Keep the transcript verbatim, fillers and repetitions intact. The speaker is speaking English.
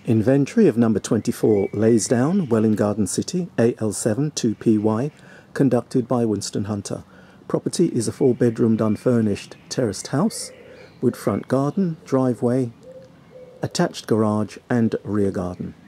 Inventory of number twenty-four Laysdown, Welwyn Garden City, A L seven two P Y, conducted by Winston Hunter. Property is a four-bedroomed unfurnished terraced house with front garden, driveway, attached garage and rear garden.